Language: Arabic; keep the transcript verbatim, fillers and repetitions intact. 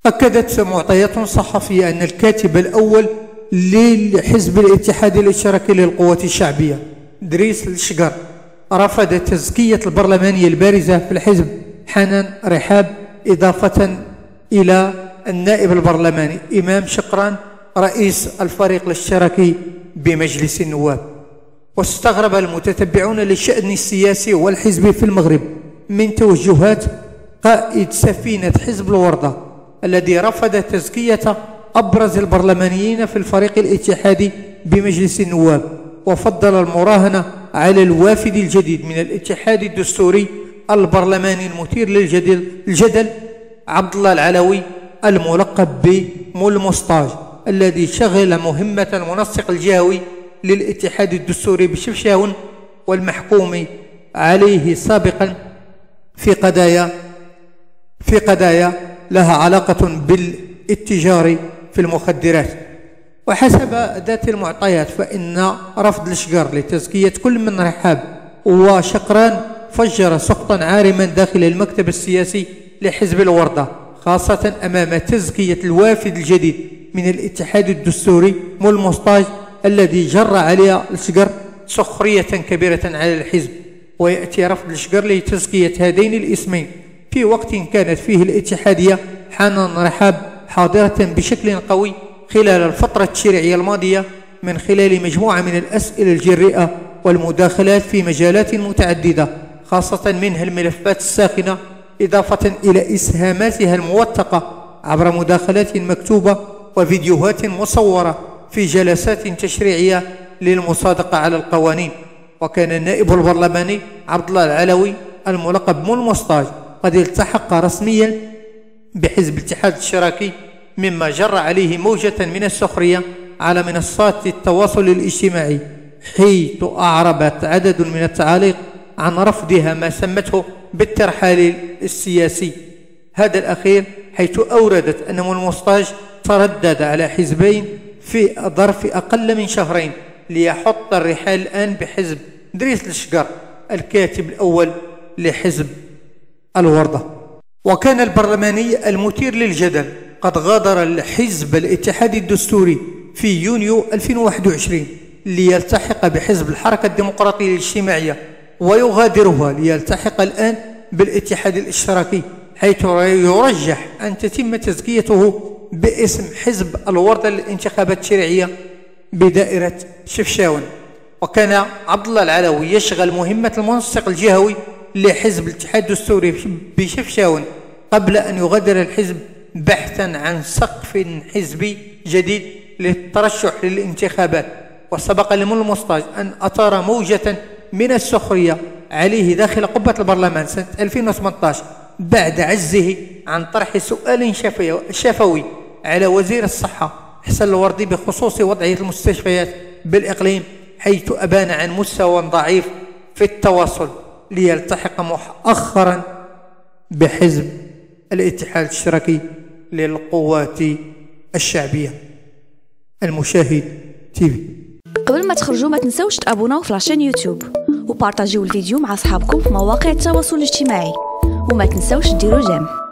أكدت معطيات صحفية أن الكاتب الأول للحزب الاتحادي الاشتراكي للقوات الشعبية دريس الشقر رفض تزكية البرلمانية البارزة في الحزب حنان رحاب، إضافة إلى النائب البرلماني إمام شقران رئيس الفريق الاشتراكي بمجلس النواب. واستغرب المتتبعون للشأن السياسي والحزبي في المغرب من توجهات قائد سفينة حزب الوردة الذي رفض تزكية أبرز البرلمانيين في الفريق الاتحادي بمجلس النواب، وفضل المراهنة على الوافد الجديد من الاتحاد الدستوري البرلماني المثير للجدل الجدل عبد الله العلوي الملقب بمول مصطاج، الذي شغل مهمة المنسق الجهوي للاتحاد الدستوري بشفشاون والمحكوم عليه سابقا في قضايا في قضايا لها علاقة بالاتجار في المخدرات. وحسب ذات المعطيات فإن رفض الشقر لتزكية كل من رحاب وشقران فجر سقطا عارما داخل المكتب السياسي لحزب الوردة، خاصة أمام تزكية الوافد الجديد من الاتحاد الدستوري مول مصطاج الذي جر عليه الشقر سخرية كبيرة على الحزب. ويأتي رفض الشقر لتزكية هذين الاسمين في وقت كانت فيه الاتحادية حنان رحاب حاضرة بشكل قوي خلال الفترة التشريعية الماضية من خلال مجموعة من الأسئلة الجريئة والمداخلات في مجالات متعددة، خاصة منها الملفات الساخنة، إضافة إلى إسهاماتها الموثقة عبر مداخلات مكتوبة وفيديوهات مصورة في جلسات تشريعية للمصادقة على القوانين. وكان النائب البرلماني عبد الله العلوي الملقب مول مصطاج قد التحق رسميا بحزب الاتحاد الاشتراكي، مما جر عليه موجة من السخرية على منصات التواصل الاجتماعي، حيث أعربت عدد من التعاليق عن رفضها ما سمته بالترحال السياسي. هذا الأخير حيث أوردت أن مول مصطاج تردد على حزبين في ظرف أقل من شهرين ليحط الرحال الآن بحزب دريس الشقر الكاتب الأول لحزب الوردة. وكان البرلماني المثير للجدل قد غادر الحزب الاتحادي الدستوري في يونيو ألفين وواحد وعشرين ليلتحق بحزب الحركة الديمقراطية الاجتماعية، ويغادرها ليلتحق الآن بالاتحاد الاشتراكي، حيث يرجح أن تتم تزكيته باسم حزب الوردة للانتخابات التشريعية بدائرة شفشاون. وكان عبد الله العلوي يشغل مهمة المنسق الجهوي لحزب الاتحاد الدستوري بشفشاون قبل أن يغادر الحزب بحثا عن سقف حزبي جديد للترشح للانتخابات. وسبق لمول مصطاج أن أثار موجة من السخرية عليه داخل قبة البرلمان سنة ألفين وثمانية عشر بعد عجزه عن طرح سؤال شفوي على وزير الصحة حسن الوردي بخصوص وضعية المستشفيات بالإقليم، حيث أبان عن مستوى ضعيف في التواصل، ليلتحق مؤخرا بحزب الاتحاد الاشتراكي للقوات الشعبية. المشاهد تيفي. قبل ما تخرجوا ما تنسوش تابوناو في لاشين يوتيوب وبارطاجيو الفيديو مع اصحابكم في مواقع التواصل الاجتماعي، وما تنسوش ديروا جيم.